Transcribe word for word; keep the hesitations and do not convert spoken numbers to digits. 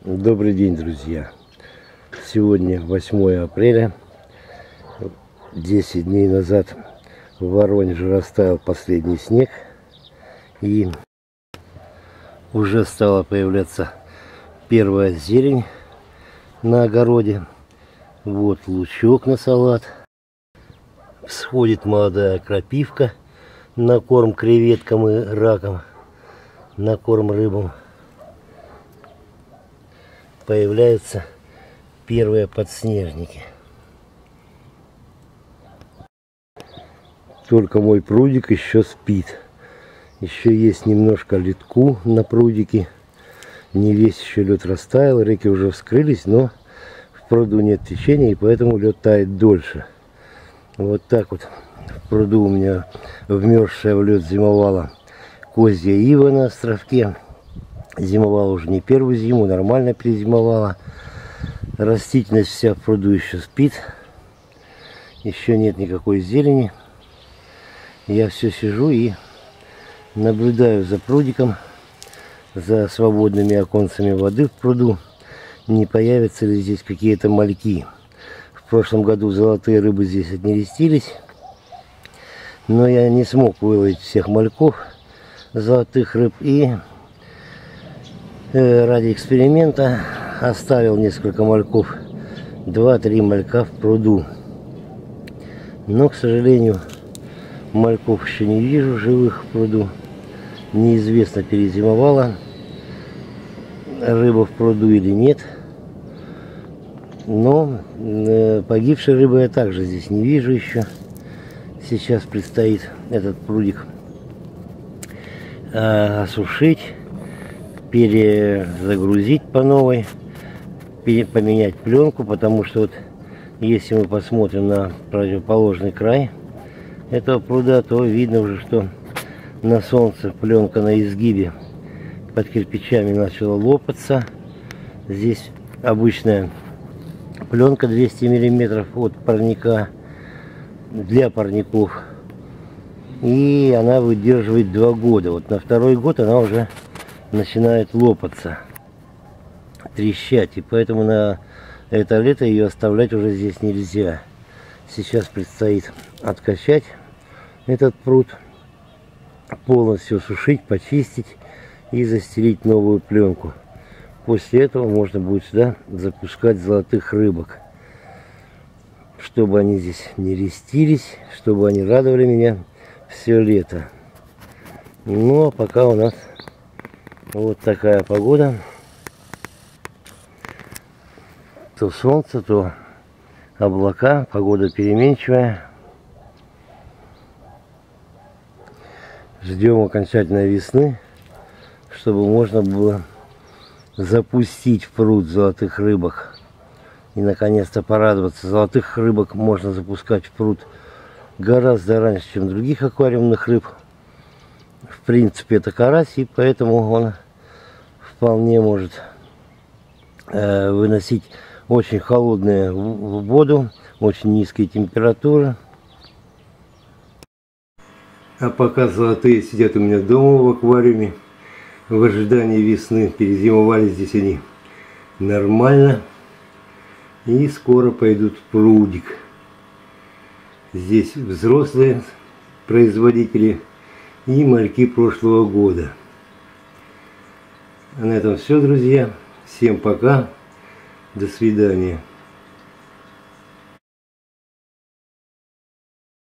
Добрый день, друзья! Сегодня восьмое апреля. десять дней назад в Воронеже растаял последний снег. И уже стала появляться первая зелень на огороде. Вот лучок на салат. Всходит молодая крапивка на корм креветкам и ракам, на корм рыбам. Появляются первые подснежники. Только мой прудик еще спит. Еще есть немножко ледку на прудике. Не весь еще лед растаял. Реки уже вскрылись, но в пруду нет течения, и поэтому лед тает дольше. Вот так вот в пруду у меня вмерзшая в лед зимовала козья ива на островке. Зимовала уже не первую зиму, нормально перезимовала. Растительность вся в пруду еще спит. Еще нет никакой зелени. Я все сижу и наблюдаю за прудиком, за свободными оконцами воды в пруду. Не появятся ли здесь какие-то мальки. В прошлом году золотые рыбы здесь отнерестились. Но я не смог выловить всех мальков золотых рыб. И ради эксперимента оставил несколько мальков, два-три малька в пруду. Но, к сожалению, мальков еще не вижу живых в пруду. Неизвестно, перезимовала рыба в пруду или нет. Но погибшей рыбы я также здесь не вижу еще. Сейчас предстоит этот прудик осушить, перезагрузить по новой, поменять пленку, потому что вот если мы посмотрим на противоположный край этого пруда, то видно уже, что на солнце пленка на изгибе под кирпичами начала лопаться. Здесь обычная пленка двести миллиметров от парника для парников, и она выдерживает два года. Вот на второй год она уже начинает лопаться, трещать, и поэтому на это лето ее оставлять уже здесь нельзя. Сейчас предстоит откачать этот пруд, полностью сушить, почистить и застелить новую пленку. После этого можно будет сюда запускать золотых рыбок, чтобы они здесь не рестились, чтобы они радовали меня все лето. Ну а пока у нас вот такая погода. То солнце, то облака. Погода переменчивая. Ждем окончательной весны, чтобы можно было запустить в пруд золотых рыбок. И наконец-то порадоваться. Золотых рыбок можно запускать в пруд гораздо раньше, чем других аквариумных рыб. В принципе, это карась, и поэтому он вполне может э, выносить очень холодную воду, очень низкие температуры. А пока золотые сидят у меня дома в аквариуме, в ожидании весны. Перезимовали здесь они нормально. И скоро пойдут в прудик. Здесь взрослые производители и мальки прошлого года. А на этом все, друзья. Всем пока. До свидания.